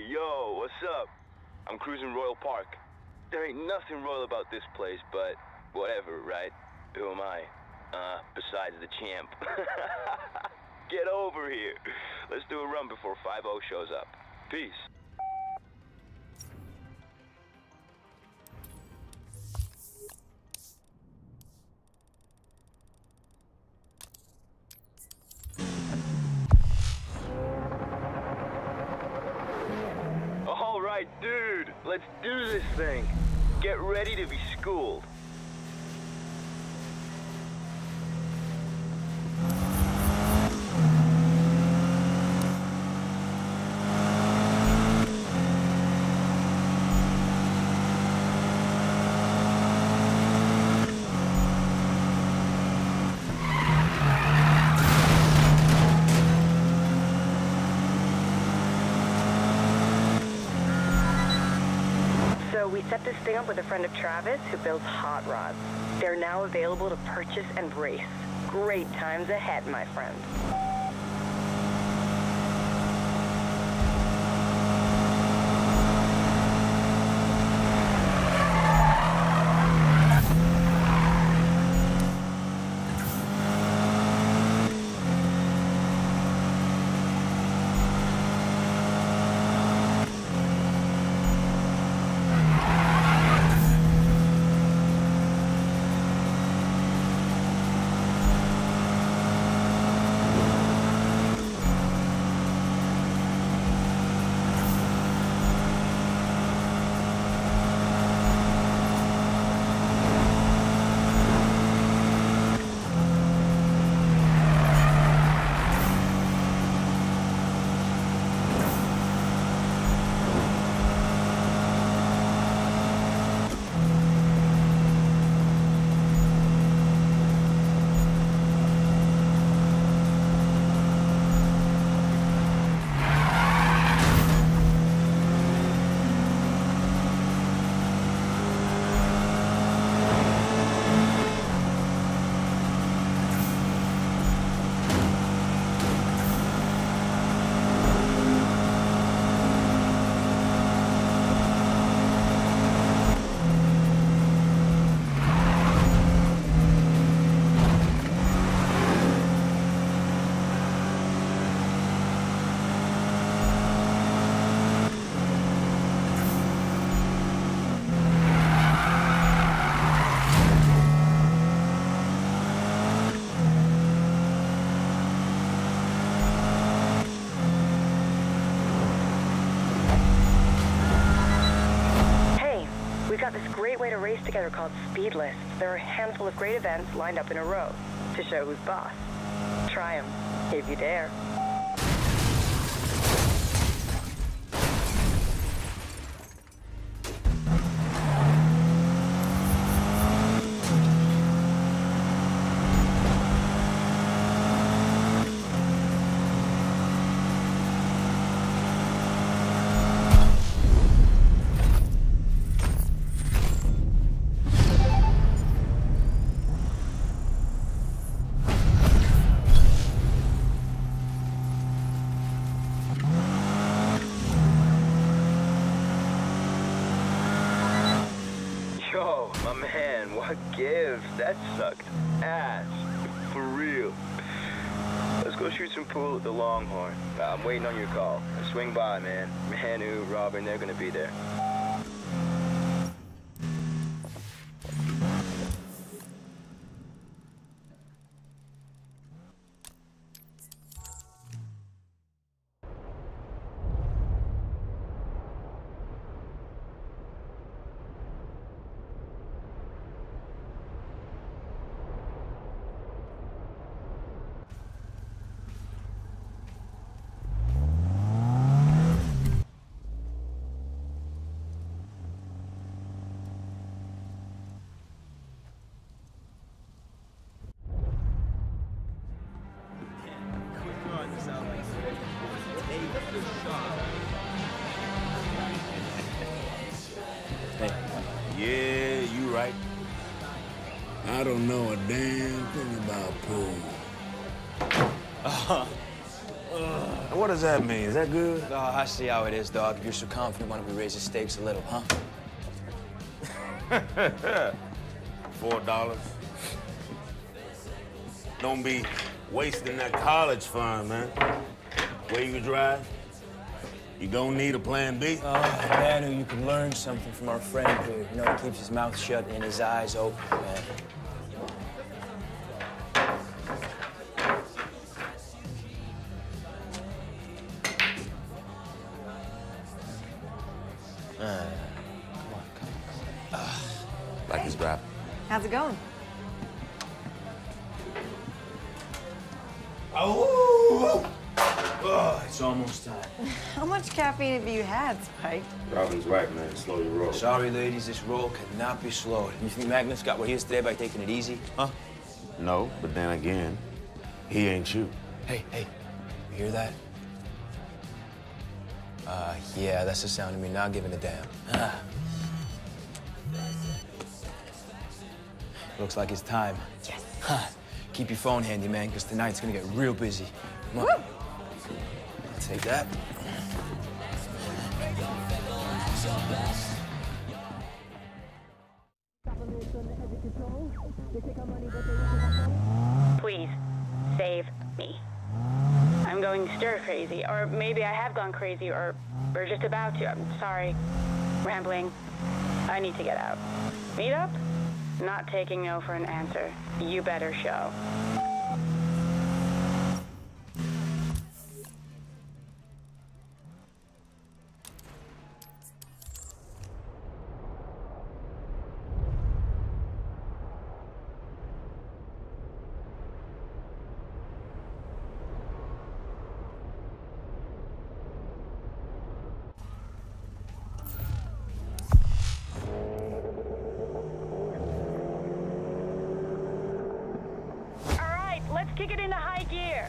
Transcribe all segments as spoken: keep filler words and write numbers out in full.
Yo, what's up? I'm cruising Royal Park. There ain't nothing royal about this place, but whatever, right? Who am I? Uh, besides the champ. Get over here. Let's do a run before five oh shows up. Peace. All right, dude. Let's do this thing. Get ready to be schooled. So we set this thing up with a friend of Travis who builds hot rods. They're now available to purchase and race. Great times ahead, my friends. We've got this great way to race together called Speed List. There are a handful of great events lined up in a row to show who's boss. Try 'em, if you dare. Yo, my man, what gives? That sucked ass. For real. Let's go shoot some pool at the Longhorn. I'm waiting on your call. Swing by, man. Manu, Robin, they're gonna be there. Hey, yeah, you right. I don't know a damn thing about pool. Uh, uh. What does that mean? Is that good? Oh, I see how it is, dog. If you're so confident, why don't we raise the stakes a little, huh? Four dollars. Don't be wasting that college fund, man. Where you drive? You gonna need a plan B? Oh, Manu, you can learn something from our friend here. You know, he keeps his mouth shut and his eyes open, man. Uh, come on, come on. Uh. Like his rap. How's it going? Oh! Oh, it's almost time. How much caffeine have you had, Spike? Robin's right, man. Slow your roll. Sorry, ladies, this roll cannot be slowed. You think Magnus got what he is today by taking it easy, huh? No, but then again, he ain't you. Hey, hey, you hear that? Uh, yeah, that's the sound of me not giving a damn. Ah. Looks like it's time. Yes. Huh. Keep your phone handy, man, because tonight's gonna get real busy. Come on. Woo! I'll take that. Please, save me. I'm going stir crazy, or maybe I have gone crazy, or we're just about to. I'm sorry. Rambling. I need to get out. Meet up? Not taking no for an answer. You better show. Let's kick it into high gear.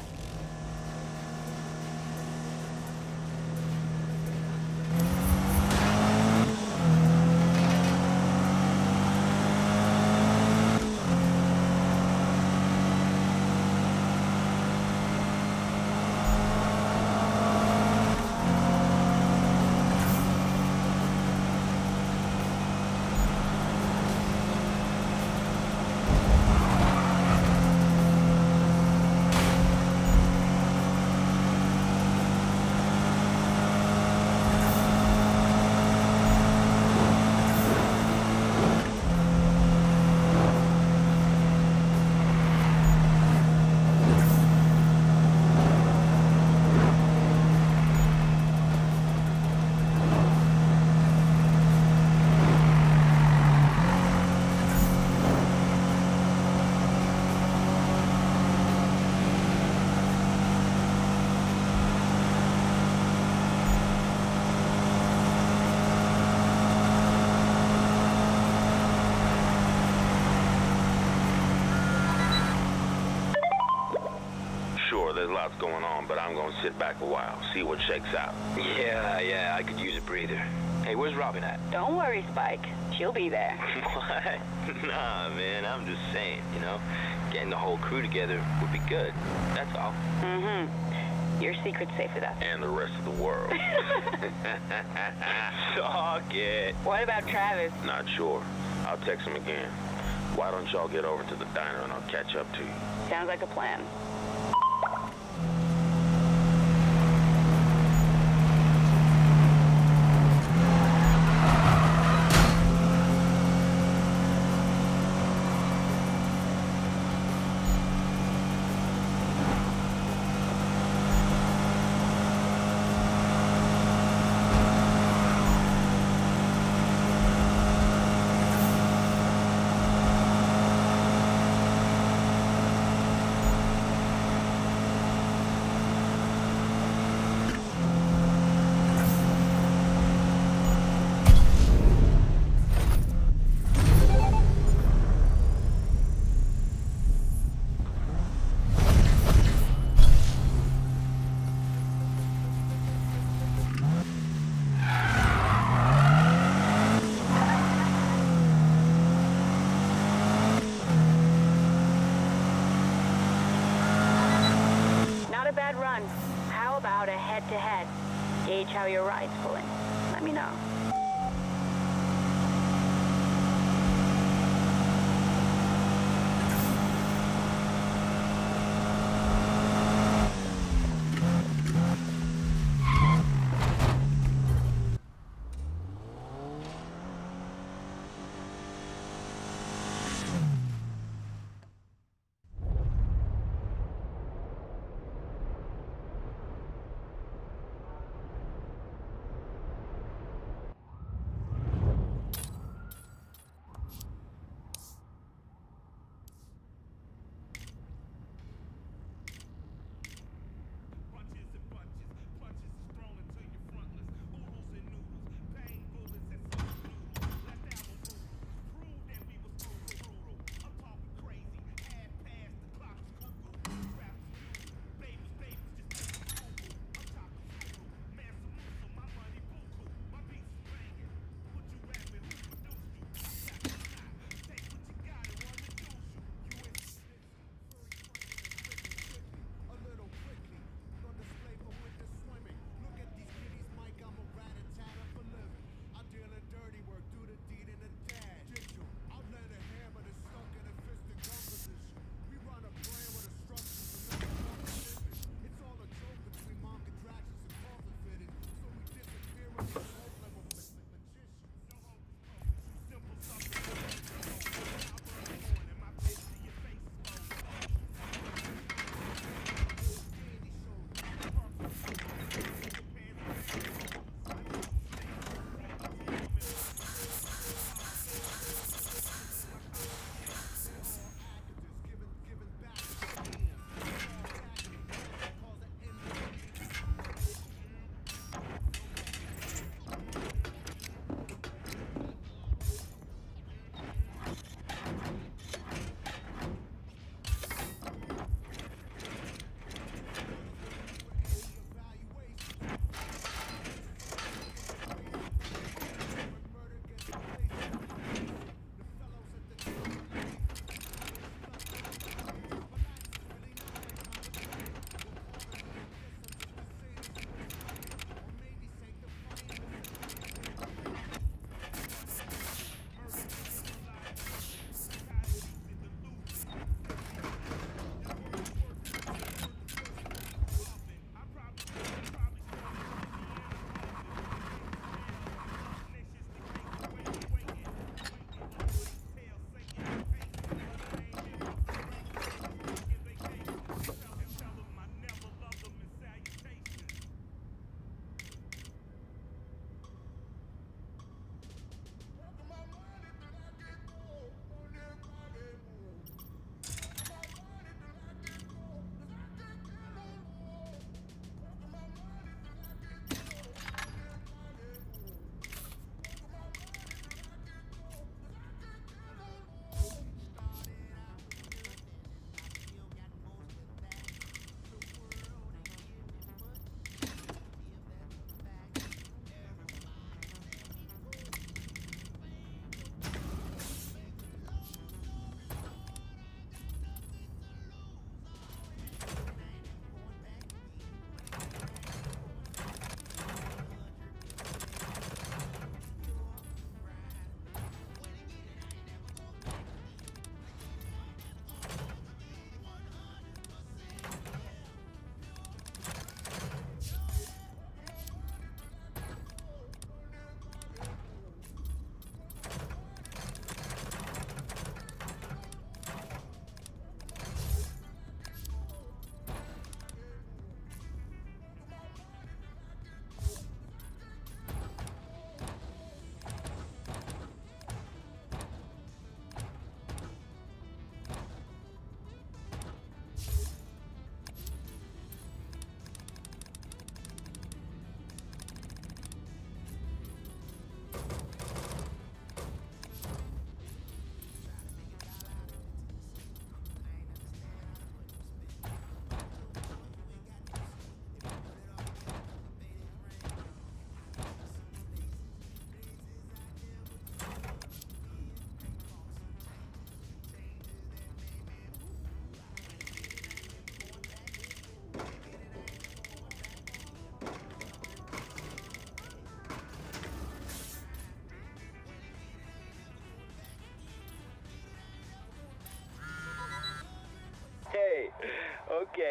There's lots going on, but I'm gonna sit back a while, see what shakes out. Yeah, yeah, I could use a breather. Hey, where's Robin at? Don't worry, Spike. She'll be there. What? Nah, man, I'm just saying, you know, getting the whole crew together would be good. That's all. Mm-hmm. Your secret's safe with us. And the rest of the world. Talk it. What about Travis? Not sure. I'll text him again. Why don't y'all get over to the diner and I'll catch up to you? Sounds like a plan. ahead. Gauge how your ride's pulling. Let me know.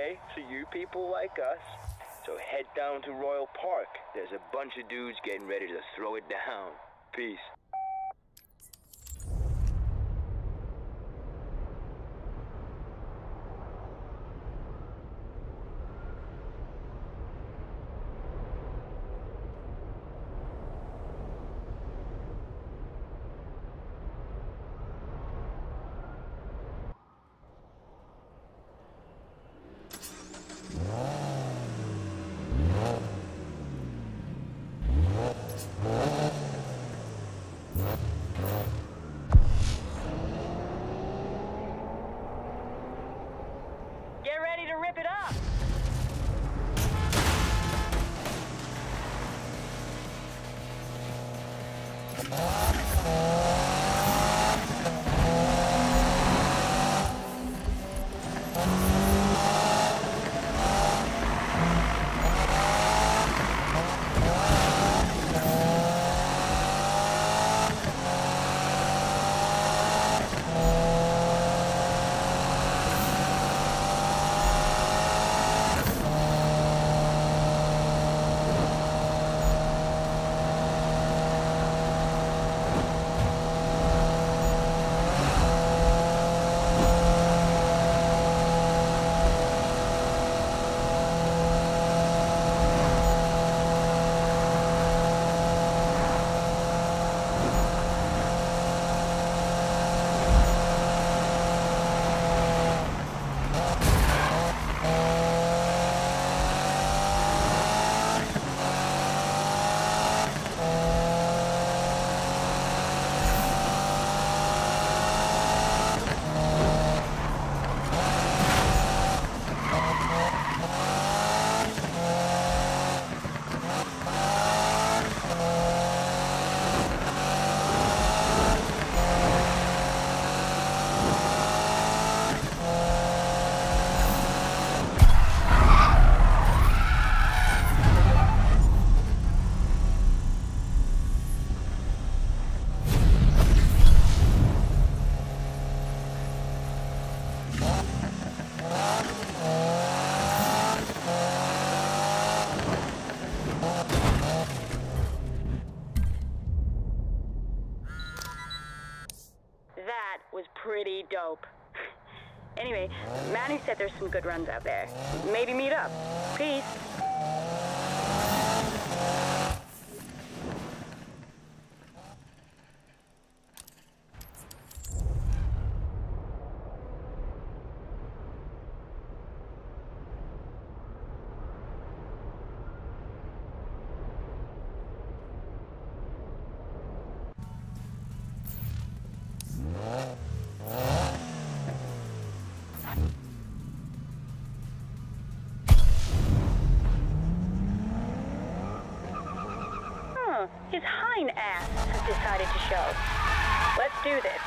okay? So you people like us. So head down to Royal Park. There's a bunch of dudes getting ready to throw it down. Peace. Get ready to rip it up. That was pretty dope. Anyway, Manny said there's some good runs out there. Maybe meet up. Peace. His hind ass has decided to show. Let's do this.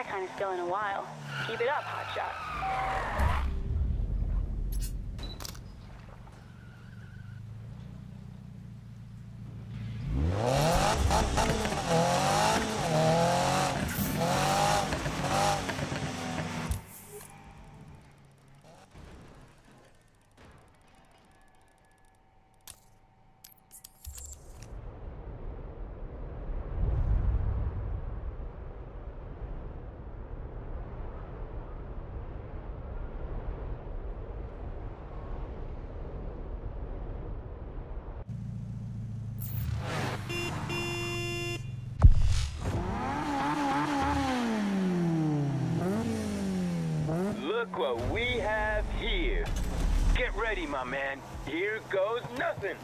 that kind of skill in a while. Keep it up, hotshot. Look what we have here. Get ready, my man. Here goes nothing.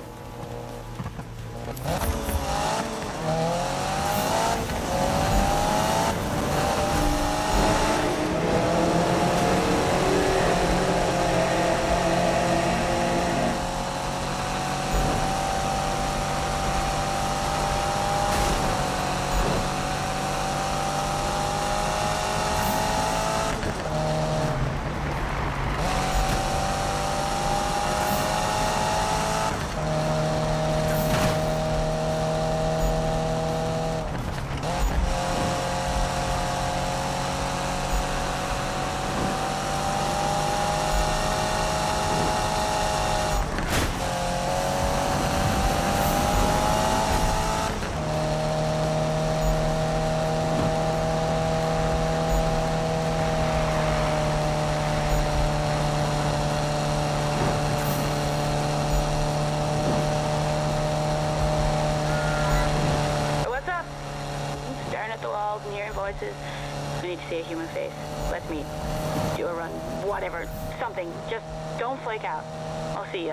Voices. I need to see a human face. Let me do a run. Whatever. Something. Just don't flake out. I'll see ya.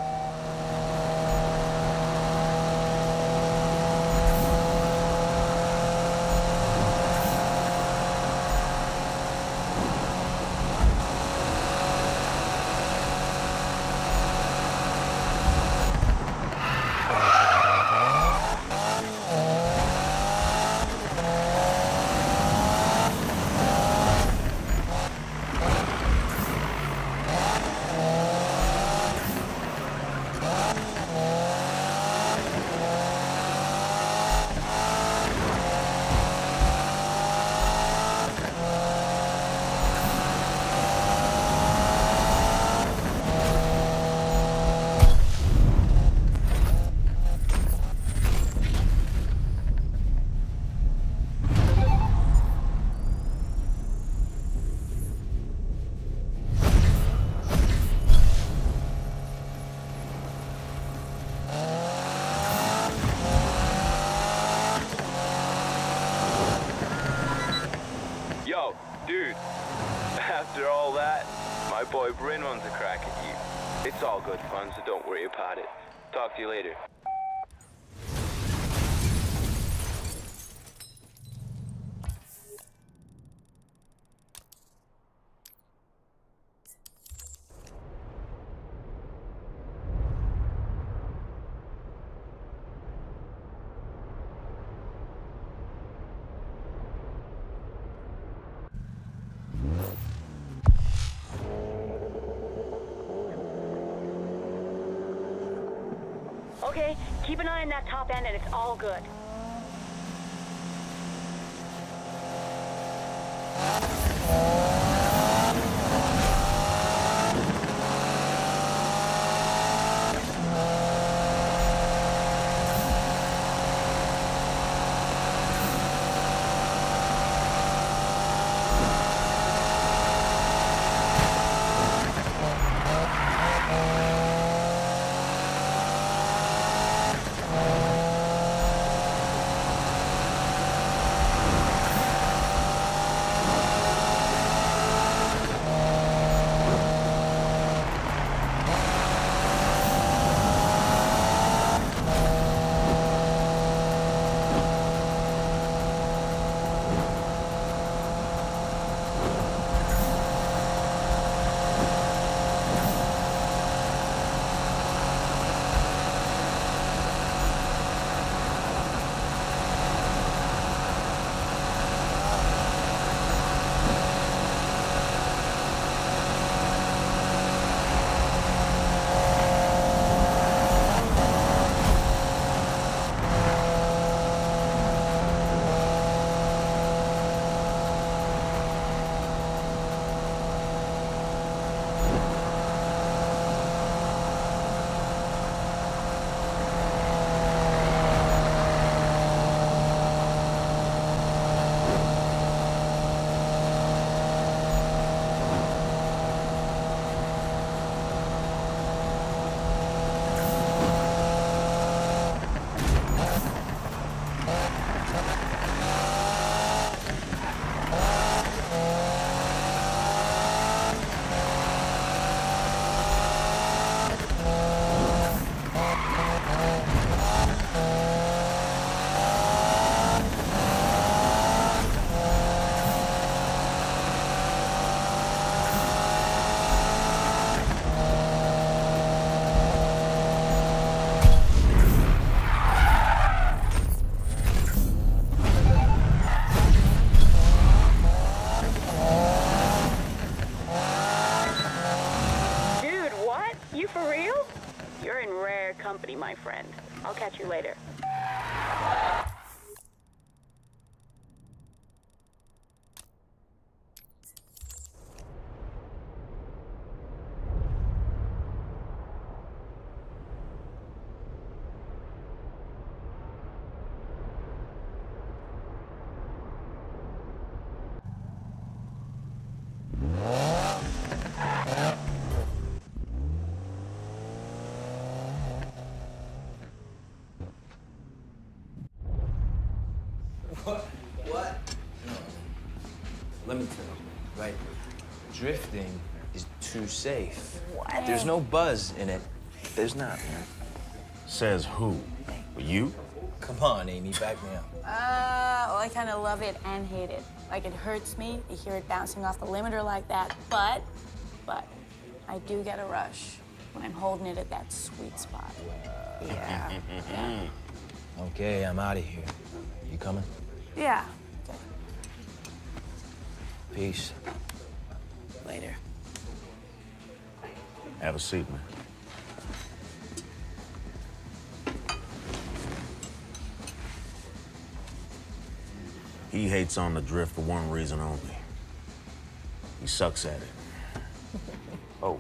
After all that, my boy Bryn wants a crack at you. It's all good fun, so don't worry about it. Talk to you later. Okay, keep an eye on that top end and it's all good. You for real? You're in rare company, my friend. I'll catch you later. What? What? No. Let me tell you, right? Drifting is too safe. What? There's no buzz in it. There's not, man. Says who? You? Come on, Amy, back me up. Uh, well, I kind of love it and hate it. Like, it hurts me to hear it bouncing off the limiter like that, but, but, I do get a rush when I'm holding it at that sweet spot. Yeah. Yeah. Okay, I'm out of here. You coming? Yeah. Peace. Later. Have a seat, man. He hates on the drift for one reason only. He sucks at it. Oh.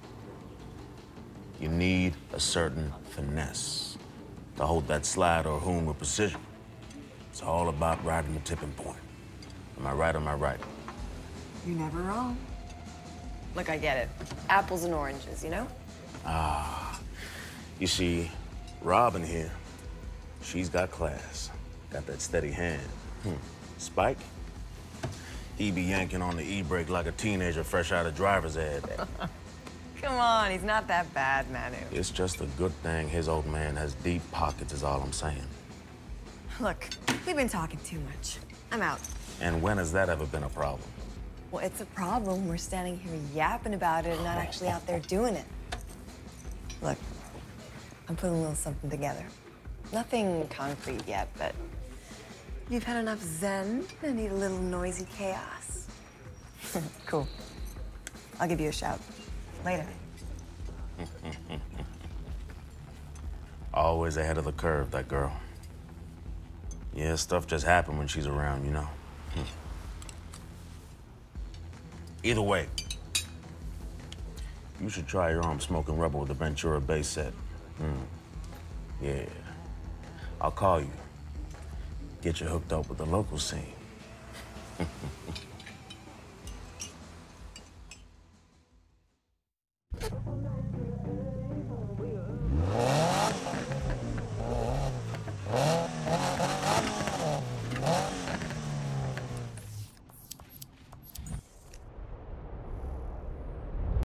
You need a certain finesse to hold that slide or hoon with precision. It's all about riding the tipping point. Am I right or am I right? You're never wrong. Look, I get it. Apples and oranges, you know? Ah. You see, Robin here, she's got class. Got that steady hand. Hmm. Spike? He be yanking on the e-brake like a teenager fresh out of driver's ed. Come on, he's not that bad, Manu. It's just a good thing his old man has deep pockets is all I'm saying. Look, we've been talking too much. I'm out. And when has that ever been a problem? Well, it's a problem. We're standing here yapping about it and not actually out there doing it. Look, I'm putting a little something together. Nothing concrete yet, but you've had enough zen. I need a little noisy chaos. Cool. I'll give you a shout. Later. Always ahead of the curve, that girl. Yeah, stuff just happens when she's around, you know. Hmm. Either way, you should try your arm smoking rubber with the Ventura bass set. Hmm. Yeah. I'll call you. Get you hooked up with the local scene.